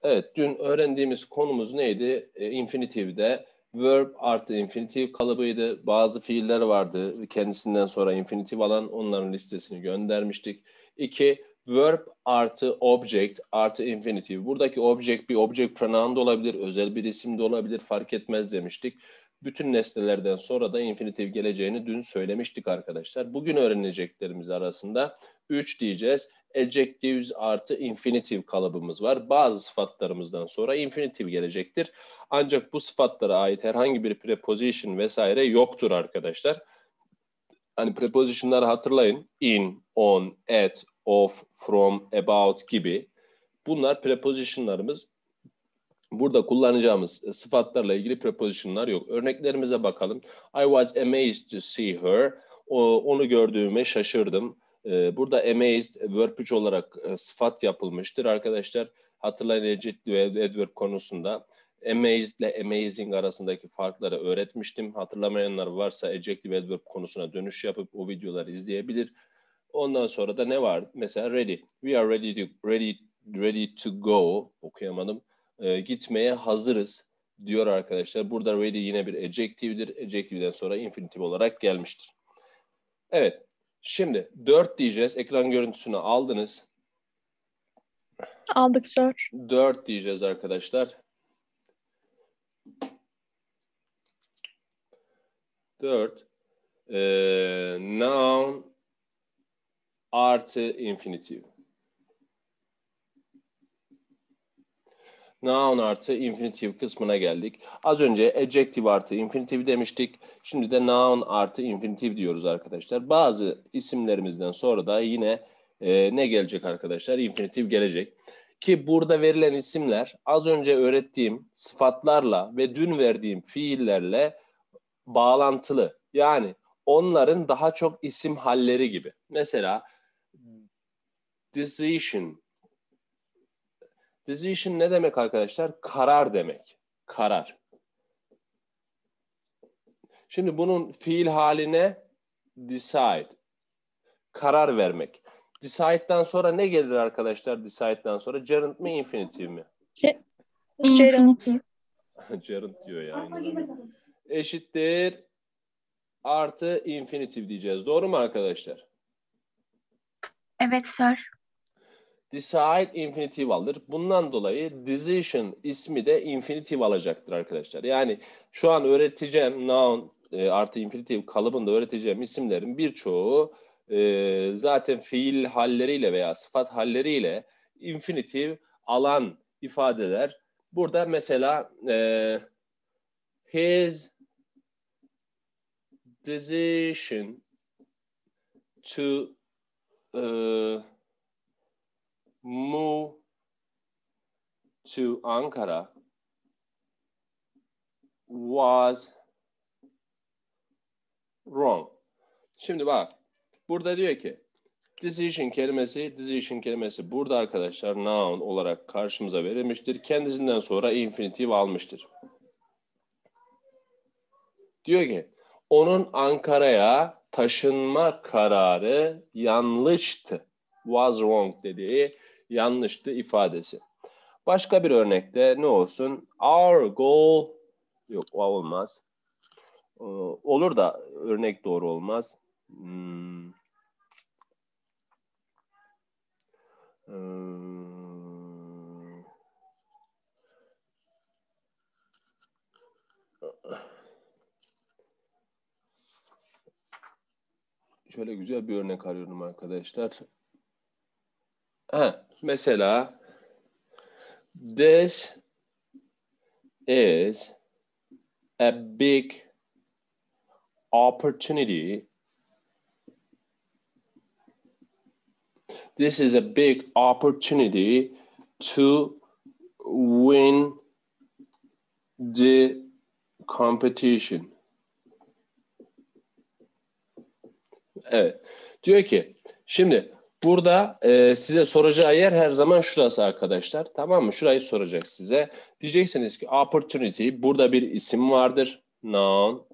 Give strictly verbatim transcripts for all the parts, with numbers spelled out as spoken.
Evet, dün öğrendiğimiz konumuz neydi? E, infinitivde verb artı infinitive kalıbıydı. Bazı fiiller vardı. Kendisinden sonra infinitif alan, onların listesini göndermiştik. İki, verb artı object artı infinitive. Buradaki object bir object pronoun da olabilir, özel bir isim de olabilir, fark etmez demiştik. Bütün nesnelerden sonra da infinitif geleceğini dün söylemiştik arkadaşlar. Bugün öğreneceklerimiz arasında üç diyeceğiz. Adjectives artı infinitive kalıbımız var. Bazı sıfatlarımızdan sonra infinitive gelecektir. Ancak bu sıfatlara ait herhangi bir preposition vesaire yoktur arkadaşlar. Hani prepositionları hatırlayın. In, on, at, of, from, about gibi. Bunlar prepositionlarımız. Burada kullanacağımız sıfatlarla ilgili prepositionlar yok. Örneklerimize bakalım. I was amazed to see her. O, onu gördüğüme şaşırdım. Ee, burada amazed verb üç olarak e, sıfat yapılmıştır arkadaşlar. Hatırlayın adjective ve adverb konusunda amazed ile amazing arasındaki farkları öğretmiştim. Hatırlamayanlar varsa adjective adverb konusuna dönüş yapıp o videoları izleyebilir. Ondan sonra da ne var? Mesela ready. We are ready to ready ready to go. Okuyamadım. E, gitmeye hazırız diyor arkadaşlar. Burada ready yine bir adjective'dir. Adjective'den sonra infinitive olarak gelmiştir. Evet. Şimdi dört diyeceğiz. Ekran görüntüsünü aldınız. Aldık sir. dört diyeceğiz arkadaşlar. dört. E, noun artı infinitive. Noun artı infinitive kısmına geldik. Az önce adjective artı infinitive demiştik. Şimdi de noun artı infinitive diyoruz arkadaşlar. Bazı isimlerimizden sonra da yine e, ne gelecek arkadaşlar? Infinitive gelecek. Ki burada verilen isimler az önce öğrettiğim sıfatlarla ve dün verdiğim fiillerle bağlantılı. Yani onların daha çok isim halleri gibi. Mesela decision. Decision ne demek arkadaşlar? Karar demek. Karar. Şimdi bunun fiil haline decide. Karar vermek. Decide'den sonra ne gelir arkadaşlar? Decide'den sonra gerund mi infinitive mi? Gerund. Gerund diyor ya. İnanamıyorum. Eşittir artı infinitive diyeceğiz. Doğru mu arkadaşlar? Evet sir. Decide infinitive alır. Bundan dolayı decision ismi de infinitive alacaktır arkadaşlar. Yani şu an öğreteceğim noun e, artı infinitive kalıbında öğreteceğim isimlerin birçoğu e, zaten fiil halleriyle veya sıfat halleriyle infinitive alan ifadeler. Burada mesela e, his decision to e, move to Ankara was wrong. Şimdi bak. Burada diyor ki decision kelimesi, decision kelimesi burada arkadaşlar noun olarak karşımıza verilmiştir. Kendisinden sonra infinitive almıştır. Diyor ki onun Ankara'ya taşınma kararı yanlıştı. Was wrong dediği yanlıştı ifadesi. Başka bir örnekte ne olsun? Our goal yok o olmaz. Ee, olur da örnek doğru olmaz. Hmm. Hmm. Şöyle güzel bir örnek arıyorum arkadaşlar. Ha, mesela this is a big opportunity. This is a big opportunity to win the competition. Evet. Diyor ki şimdi burada e, size soracağı yer her zaman şurası arkadaşlar. Tamam mı? Şurayı soracak size. Diyeceksiniz ki opportunity burada bir isim vardır. Noun.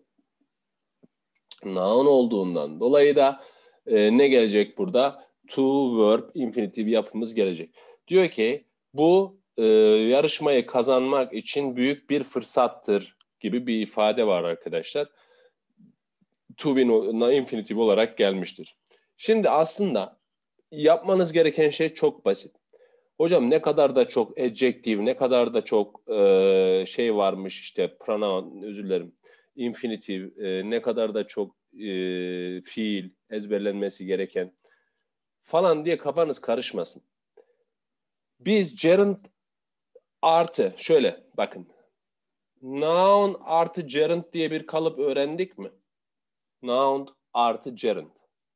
Noun olduğundan dolayı da e, ne gelecek burada? To verb infinitive yapımız gelecek. Diyor ki bu e, yarışmayı kazanmak için büyük bir fırsattır gibi bir ifade var arkadaşlar. To win infinitive olarak gelmiştir. Şimdi aslında yapmanız gereken şey çok basit. Hocam ne kadar da çok adjective, ne kadar da çok e, şey varmış işte pronoun, özür dilerim, infinitive, e, ne kadar da çok e, fiil ezberlenmesi gereken falan diye kafanız karışmasın. Biz gerund artı, şöyle bakın, noun artı gerund diye bir kalıp öğrendik mi? Noun artı gerund.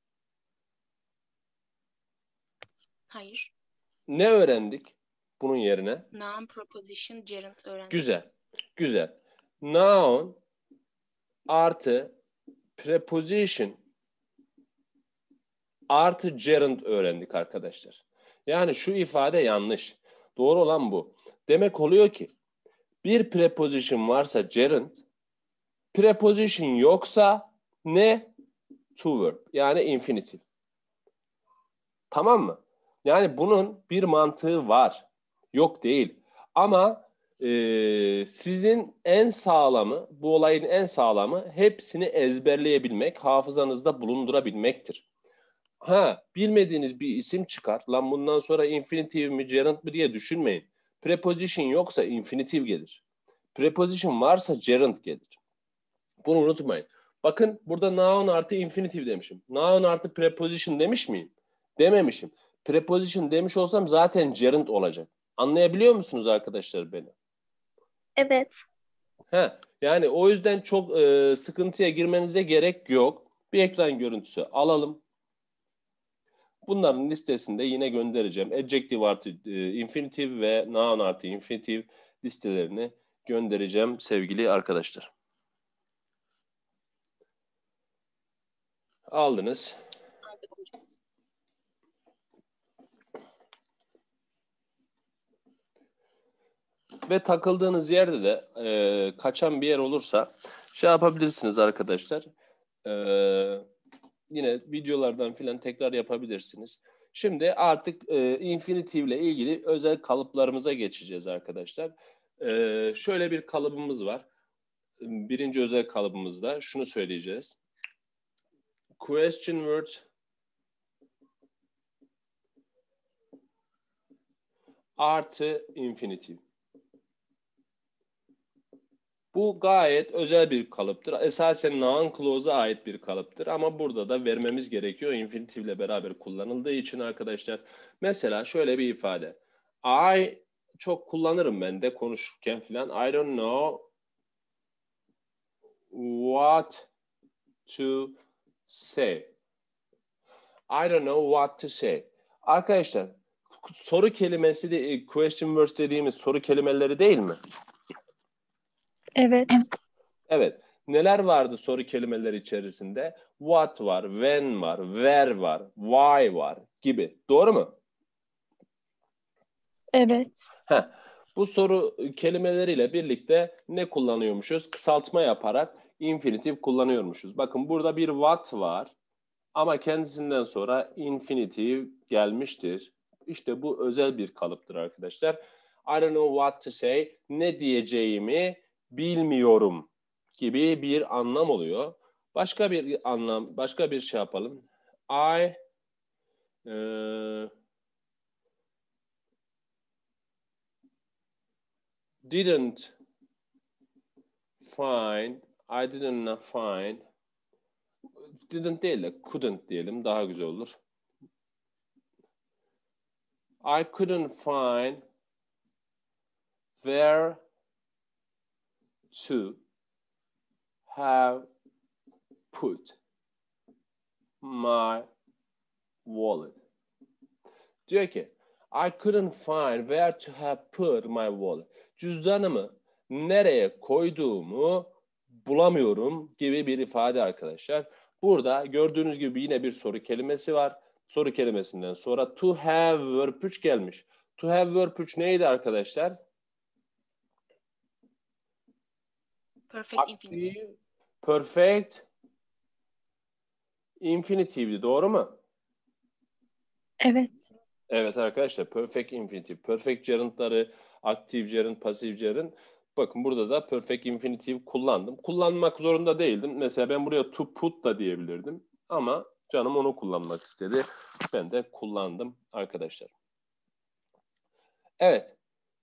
Hayır. Ne öğrendik bunun yerine? Noun, preposition, gerund öğrendik. Güzel, güzel. Noun artı preposition artı gerund öğrendik arkadaşlar. Yani şu ifade yanlış. Doğru olan bu. Demek oluyor ki bir preposition varsa gerund, preposition yoksa ne? To verb. Yani infinitive. Tamam mı? Yani bunun bir mantığı var. Yok değil. Ama e, sizin en sağlamı, bu olayın en sağlamı hepsini ezberleyebilmek, hafızanızda bulundurabilmektir. Ha, bilmediğiniz bir isim çıkar. Lan bundan sonra infinitive mi, gerund mu diye düşünmeyin. Preposition yoksa infinitive gelir. Preposition varsa gerund gelir. Bunu unutmayın. Bakın burada noun artı infinitive demişim. Noun artı preposition demiş miyim? Dememişim. Preposition demiş olsam zaten gerund olacak. Anlayabiliyor musunuz arkadaşlar beni? Evet. He, yani o yüzden çok e, sıkıntıya girmenize gerek yok. Bir ekran görüntüsü alalım. Bunların listesinde yine göndereceğim. Adjective artı e, infinitive ve noun artı infinitive listelerini göndereceğim sevgili arkadaşlar. Aldınız. Ve takıldığınız yerde de e, kaçan bir yer olursa şey yapabilirsiniz arkadaşlar. E, yine videolardan filan tekrar yapabilirsiniz. Şimdi artık e, infinitive ile ilgili özel kalıplarımıza geçeceğiz arkadaşlar. E, şöyle bir kalıbımız var. Birinci özel kalıbımızda şunu söyleyeceğiz. Question words artı infinitive. Bu gayet özel bir kalıptır. Esasen noun clause'a ait bir kalıptır. Ama burada da vermemiz gerekiyor. Infinitive ile beraber kullanıldığı için arkadaşlar. Mesela şöyle bir ifade. I çok kullanırım ben de konuşurken filan. I don't know what to say. I don't know what to say. Arkadaşlar soru kelimesi de question words dediğimiz soru kelimeleri değil mi? Evet. Evet. Neler vardı soru kelimeleri içerisinde? What var, when var, where var, why var gibi. Doğru mu? Evet. Heh. Bu soru kelimeleriyle birlikte ne kullanıyormuşuz? Kısaltma yaparak infinitive kullanıyormuşuz. Bakın burada bir what var ama kendisinden sonra infinitive gelmiştir. İşte bu özel bir kalıptır arkadaşlar. I don't know what to say. Ne diyeceğimi bilmiyorum gibi bir anlam oluyor. Başka bir anlam, başka bir şey yapalım. I e, didn't find, I didn't find, didn't değil de couldn't diyelim daha güzel olur. I couldn't find where to have put my wallet. Diyor ki I couldn't find where to have put my wallet. Cüzdanımı nereye koyduğumu bulamıyorum gibi bir ifade arkadaşlar. Burada gördüğünüz gibi yine bir soru kelimesi var. Soru kelimesinden sonra to have verb üç gelmiş. To have verb üç neydi arkadaşlar? Perfect infinitive. Aktif, perfect, infinitive'di. Doğru mu? Evet. Evet arkadaşlar, perfect infinitive, perfect gerund'ları, aktif gerund, pasif gerund. Bakın burada da perfect infinitive kullandım. Kullanmak zorunda değildim. Mesela ben buraya to put da diyebilirdim. Ama canım onu kullanmak istedi. Ben de kullandım arkadaşlar. Evet.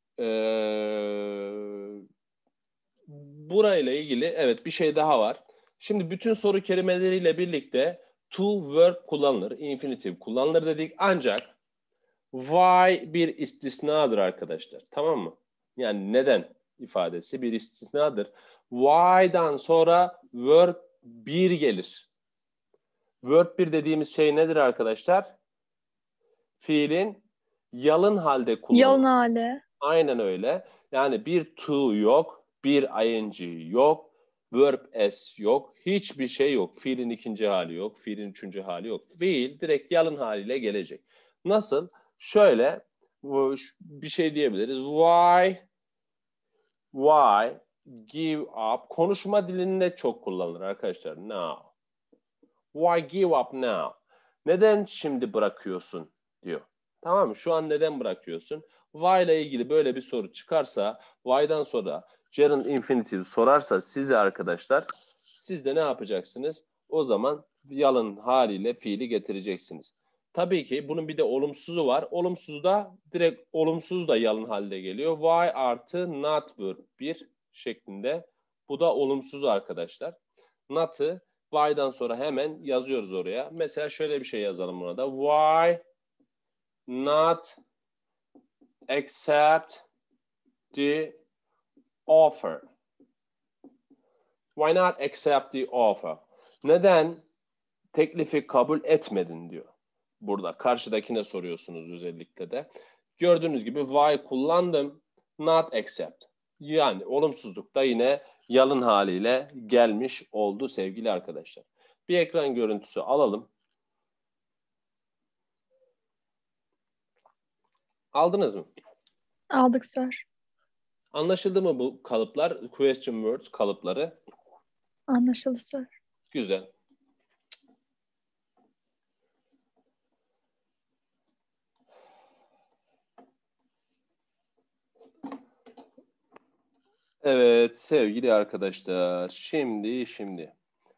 Ee, burayla ilgili evet bir şey daha var. Şimdi bütün soru kelimeleriyle birlikte to verb kullanılır, infinitive kullanılır dedik. Ancak why bir istisnadır arkadaşlar. Tamam mı? Yani neden ifadesi bir istisnadır. Why'dan sonra verb bir gelir. Verb bir dediğimiz şey nedir arkadaşlar? Fiilin yalın halde kullanılır. Yalın hali. Aynen öyle. Yani bir to yok, bir ing yok, verb s yok, hiçbir şey yok. Fiilin ikinci hali yok, fiilin üçüncü hali yok. Fiil direkt yalın haliyle gelecek. Nasıl? Şöyle bir şey diyebiliriz. Why, why give up? Konuşma dilinde çok kullanılır arkadaşlar. Now. Why give up now? Neden şimdi bırakıyorsun diyor. Tamam mı? Şu an neden bırakıyorsun? Why ile ilgili böyle bir soru çıkarsa, why'dan sonra gerund infinitive sorarsa size arkadaşlar, siz de ne yapacaksınız? O zaman yalın haliyle fiili getireceksiniz. Tabii ki bunun bir de olumsuzu var. Olumsuz da direkt olumsuz da yalın halde geliyor. Why artı not verb bir şeklinde. Bu da olumsuz arkadaşlar. Not'ı why'dan sonra hemen yazıyoruz oraya. Mesela şöyle bir şey yazalım buna da. Why not accept the offer? Why not accept the offer? Neden teklifi kabul etmedin diyor. Burada karşıdakine soruyorsunuz özellikle de. Gördüğünüz gibi why kullandım. Not accept. Yani olumsuzluk da yine yalın haliyle gelmiş oldu sevgili arkadaşlar. Bir ekran görüntüsü alalım. Aldınız mı? Aldık sir. Anlaşıldı mı bu kalıplar? Question words kalıpları. Anlaşıldı sir. Güzel. Evet sevgili arkadaşlar. Şimdi şimdi.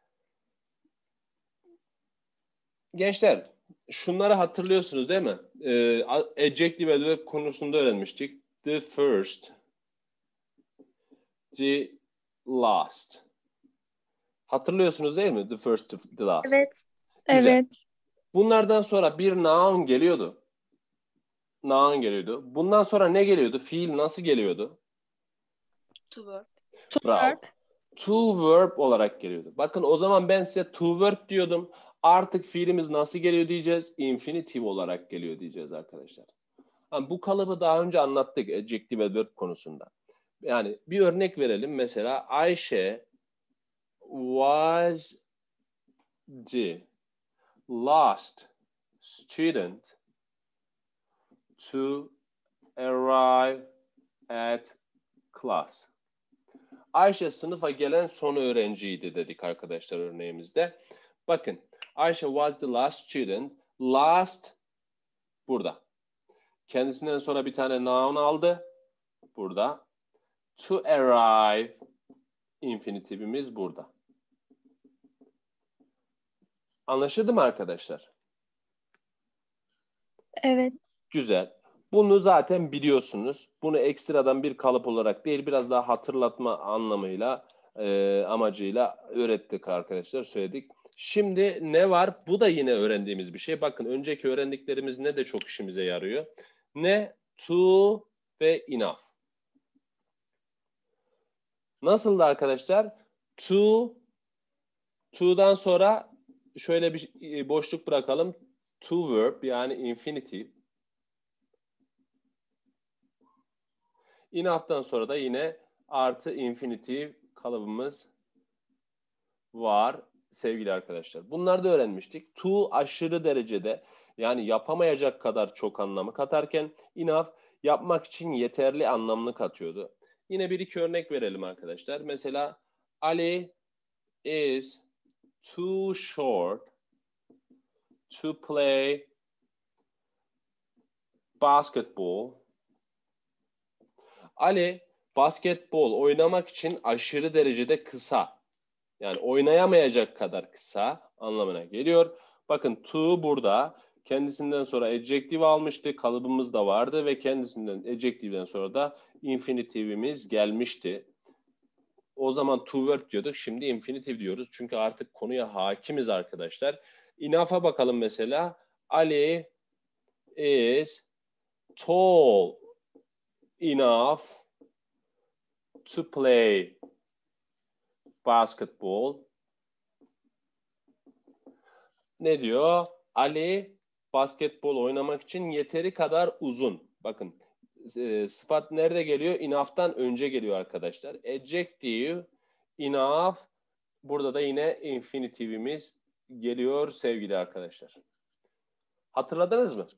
Gençler şunları hatırlıyorsunuz değil mi? Ee, adjective adverb konusunda öğrenmiştik. The first, the last. Hatırlıyorsunuz değil mi? The first, the last. Evet. Güzel. Evet. Bunlardan sonra bir noun geliyordu. Noun geliyordu. Bundan sonra ne geliyordu? Fiil nasıl geliyordu? To verb. To Bravo. verb. To verb olarak geliyordu. Bakın o zaman ben size to verb diyordum. Artık fiilimiz nasıl geliyor diyeceğiz? Infinitive olarak geliyor diyeceğiz arkadaşlar. Yani bu kalıbı daha önce anlattık adjective adverb konusunda. Yani bir örnek verelim. Mesela Ayşe was the last student to arrive at class. Ayşe sınıfa gelen son öğrenciydi dedik arkadaşlar örneğimizde. Bakın Ayşe was the last student. Last burada. Kendisinden sonra bir tane noun aldı. Burada. To arrive infinitivimiz burada. Anlaşıldı mı arkadaşlar? Evet. Güzel. Bunu zaten biliyorsunuz. Bunu ekstradan bir kalıp olarak değil, biraz daha hatırlatma anlamıyla, e, amacıyla öğrettik arkadaşlar, söyledik. Şimdi ne var? Bu da yine öğrendiğimiz bir şey. Bakın önceki öğrendiklerimiz ne de çok işimize yarıyor. Ne? To ve enough. Nasıldı arkadaşlar? To, to'dan sonra şöyle bir boşluk bırakalım. To verb yani infinitive. Enough'tan sonra da yine artı infinitive kalıbımız var sevgili arkadaşlar. Bunları da öğrenmiştik. To aşırı derecede yani yapamayacak kadar çok anlamı katarken enough yapmak için yeterli anlamını katıyordu. Yine bir iki örnek verelim arkadaşlar. Mesela Ali is too short to play basketball. Ali basketbol oynamak için aşırı derecede kısa. Yani oynayamayacak kadar kısa anlamına geliyor. Bakın to burada kendisinden sonra adjective almıştı. Kalıbımız da vardı ve kendisinden adjective'den sonra da infinitivimiz gelmişti. O zaman to verb diyorduk. Şimdi infinitive diyoruz. Çünkü artık konuya hakimiz arkadaşlar. Enough'a bakalım mesela. Ali is tall enough to play basketball. Ne diyor? Ali basketbol oynamak için yeteri kadar uzun. Bakın e, sıfat nerede geliyor? Enough'tan önce geliyor arkadaşlar. Adjective, enough. Burada da yine infinitivimiz geliyor sevgili arkadaşlar. Hatırladınız mı?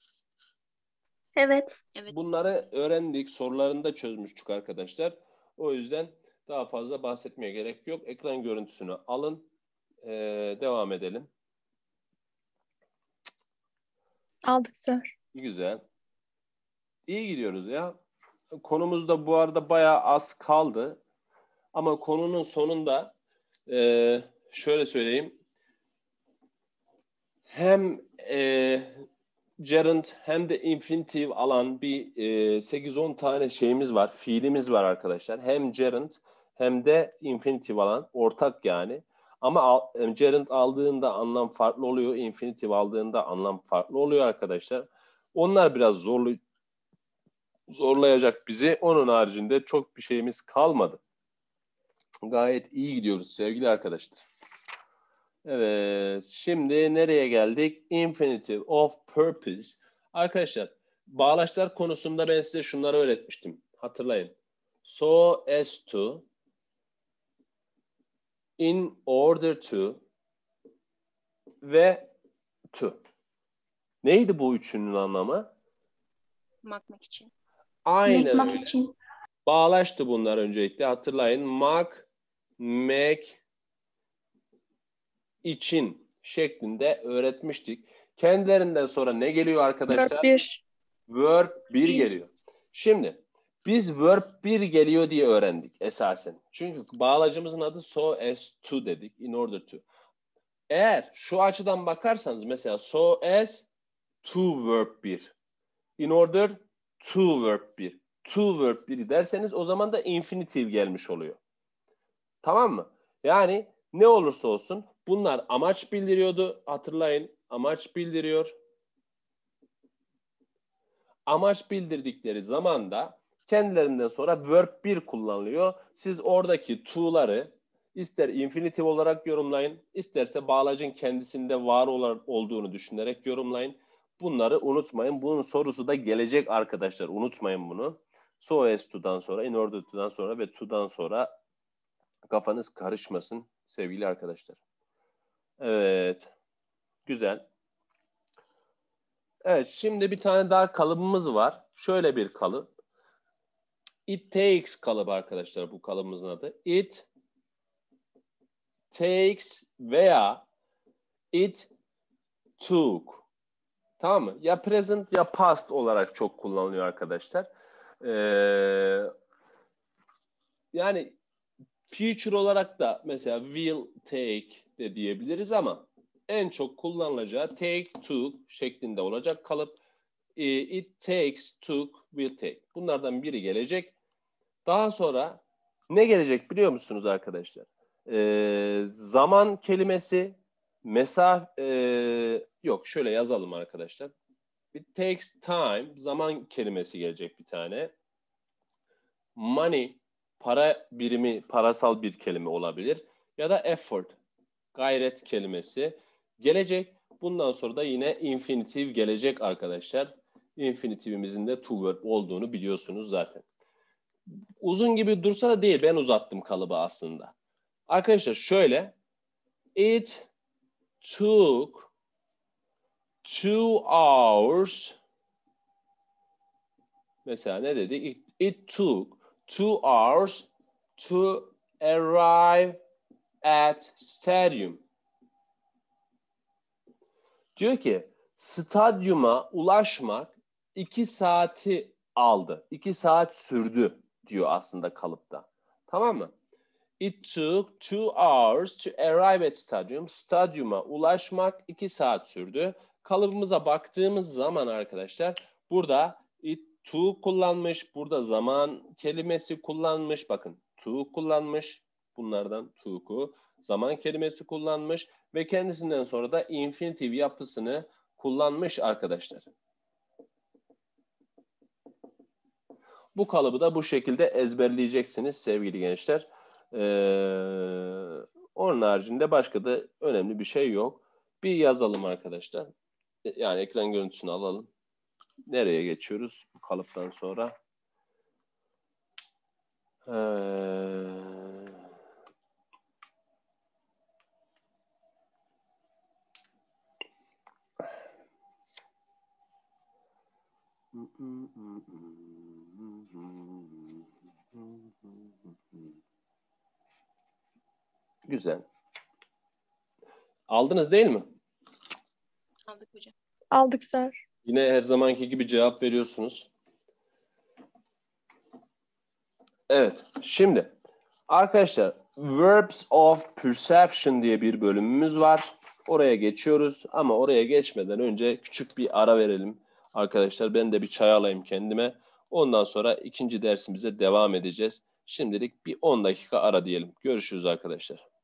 Evet. Evet. Bunları öğrendik. Sorularını da çözmüştük arkadaşlar. O yüzden daha fazla bahsetmeye gerek yok. Ekran görüntüsünü alın. Ee, devam edelim. Aldık sir. Güzel. İyi gidiyoruz ya. Konumuz da bu arada bayağı az kaldı. Ama konunun sonunda e, şöyle söyleyeyim. Hem e, gerund hem de infinitive alan bir e, sekiz on tane şeyimiz var. Fiilimiz var arkadaşlar. Hem gerund hem de infinitive alan. Ortak yani. Ama al, gerund aldığında anlam farklı oluyor. Infinitive aldığında anlam farklı oluyor arkadaşlar. Onlar biraz zorlu, zorlayacak bizi. Onun haricinde çok bir şeyimiz kalmadı. Gayet iyi gidiyoruz sevgili arkadaşlar. Evet, şimdi nereye geldik? Infinitive of purpose. Arkadaşlar, bağlaçlar konusunda ben size şunları öğretmiştim. Hatırlayın. So as to, in order to ve to. Neydi bu üçünün anlamı? Makmak için. Aynen Make öyle. için. Bağlaçtı bunlar öncelikle. Hatırlayın. Make, make, için şeklinde öğretmiştik. Kendilerinden sonra ne geliyor arkadaşlar? Verb bir. Verb bir Bir. geliyor. Şimdi biz verb bir geliyor diye öğrendik esasen. Çünkü bağlacımızın adı so as to dedik. In order to. Eğer şu açıdan bakarsanız mesela so as to verb bir. In order to verb bir. To verb bir derseniz o zaman da infinitive gelmiş oluyor. Tamam mı? Yani ne olursa olsun bunlar amaç bildiriyordu. Hatırlayın, amaç bildiriyor. Amaç bildirdikleri zaman da kendilerinden sonra verb bir kullanılıyor. Siz oradaki to'ları ister infinitive olarak yorumlayın, isterse bağlacın kendisinde var olduğunu düşünerek yorumlayın. Bunları unutmayın. Bunun sorusu da gelecek arkadaşlar. Unutmayın bunu. So as to'dan sonra, in order to'dan sonra ve to'dan sonra kafanız karışmasın sevgili arkadaşlar. Evet. Güzel. Evet, şimdi bir tane daha kalıbımız var. Şöyle bir kalıp. It takes kalıbı arkadaşlar, bu kalıbımızın adı. It takes veya it took. Tamam mı? Ya present ya past olarak çok kullanılıyor arkadaşlar. Ee, yani future olarak da mesela will take de diyebiliriz ama en çok kullanılacağı take, took şeklinde olacak kalıp. It takes, took, will take. Bunlardan biri gelecek. Daha sonra ne gelecek biliyor musunuz arkadaşlar? Ee, zaman kelimesi, mesaf, e, yok şöyle yazalım arkadaşlar. It takes time, zaman kelimesi gelecek bir tane. Money, para birimi, parasal bir kelime olabilir. Ya da effort, gayret kelimesi gelecek. Bundan sonra da yine infinitive gelecek arkadaşlar. Infinitivimizin de to verb olduğunu biliyorsunuz zaten. Uzun gibi dursa da değil. Ben uzattım kalıbı aslında. Arkadaşlar şöyle. It took two hours. Mesela ne dedik? It, it took two hours to arrive at stadium. Diyor ki stadyuma ulaşmak iki saati aldı. iki saat sürdü diyor aslında kalıpta. Tamam mı? It took two hours to arrive at stadium. Stadyuma ulaşmak iki saat sürdü. Kalıbımıza baktığımız zaman arkadaşlar burada it took kullanmış. Burada zaman kelimesi kullanmış. Bakın took kullanmış. Bunlardan took'u. Zaman kelimesi kullanmış. Ve kendisinden sonra da infinitive yapısını kullanmış arkadaşlar. Bu kalıbı da bu şekilde ezberleyeceksiniz sevgili gençler. Ee, onun haricinde başka da önemli bir şey yok. Bir yazalım arkadaşlar. Yani ekran görüntüsünü alalım. Nereye geçiyoruz bu kalıptan sonra? Ee, Güzel. Aldınız değil mi? Aldık hocam. Aldık sir. Yine her zamanki gibi cevap veriyorsunuz. Evet. Şimdi arkadaşlar Verbs of Perception diye bir bölümümüz var. Oraya geçiyoruz ama oraya geçmeden önce küçük bir ara verelim. Arkadaşlar ben de bir çay alayım kendime. Ondan sonra ikinci dersimize devam edeceğiz. Şimdilik bir on dakika ara diyelim. Görüşürüz arkadaşlar.